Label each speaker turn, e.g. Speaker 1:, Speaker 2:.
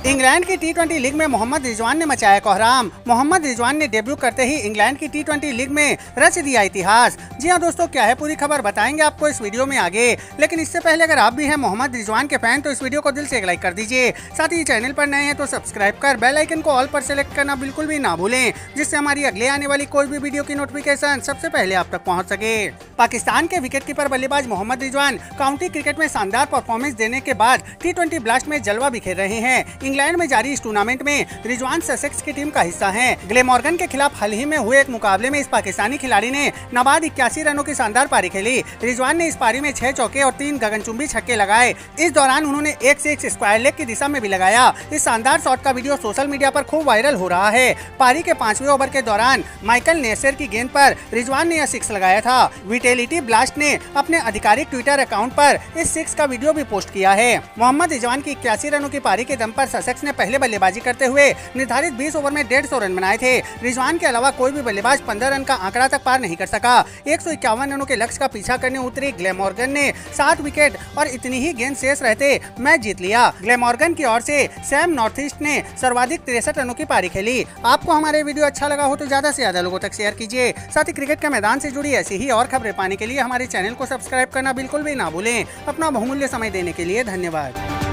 Speaker 1: England की टी20 league में मोहम्मद रिजवान ने मचाया कोहराम। मोहम्मद रिजवान ने डेब्यू करते ही इंग्लैंड की टी20 लीग में रच दिया इतिहास। जी हां दोस्तों, क्या है पूरी खबर बताएंगे आपको इस वीडियो में आगे। लेकिन इससे पहले अगर आप भी हैं मोहम्मद रिजवान के फैन तो इस वीडियो को दिल से एक लाइक कर दीजिए। साथ ही चैनल पर नए हैं तो सब्सक्राइब कर बेल आइकन को ऑल पर सेलेक्ट करना बिल्कुल भी ना भूलें, जिससे हमारी अगले आने वाली कोई भी वीडियो की नोटिफिकेशन सबसे पहले आप तक पहुँच सके। पाकिस्तान के विकेटकीपर बल्लेबाज मोहम्मद रिजवान काउंटी क्रिकेट में शानदार परफॉर्मेंस देने के बाद टी20 ब्लास्ट में जलवा बिखेर रहे हैं। इंग्लैंड में जारी इस टूर्नामेंट में रिजवान ससेक्स की टीम का हिस्सा हैं। ग्लेमॉर्गन के खिलाफ हाल ही में हुए एक मुकाबले में इस पाकिस्तानी खिलाड़ी ने नाबाद 81 रनों की शानदार पारी खेली। रिजवान ने इस पारी में 6 चौके और 3 गगनचुंबी छक्के लगाए। इस दौरान उन्होंने एक से एक स्क्वायर लेग की दिशा में भी लगाया। इस शानदार शॉट का वीडियो सोशल मीडिया पर खूब वायरल हो रहा है। पारी के 5वें ओवर के दौरान माइकल नेसर की गेंद पर रिजवान ने यह 6 लगाया था। विटेलिटी ब्लास्ट ने अपने आधिकारिक ट्विटर अकाउंट पर इस 6 का वीडियो भी पोस्ट किया है। मोहम्मद रिजवान की 81 रनों की पारी के दम पर ससेक्स ने पहले बल्लेबाजी करते हुए निर्धारित 20 ओवर में 150 रन बनाए थे। रिजवान के अलावा कोई भी बल्लेबाज 15 रन का आंकड़ा तक पार नहीं कर सका। 151 रनों के लक्ष्य का पीछा करने उतरी ग्लेमॉर्गन ने 7 विकेट और इतनी ही गेंद शेष रहते मैच जीत लिया। ग्लेमॉर्गन की ओर से सैम नॉर्थईस्ट ने सर्वाधिक 63 रनों की पारी खेली। आपको हमारे वीडियो अच्छा लगा हो तो ज्यादा से ज्यादा लोगों तक शेयर कीजिए। साथ ही क्रिकेट के मैदान से जुड़ी ऐसी ही और खबरें पाने के लिए हमारे चैनल को सब्सक्राइब करना बिल्कुल भी ना भूलें। अपना बहुमूल्य समय देने के लिए धन्यवाद।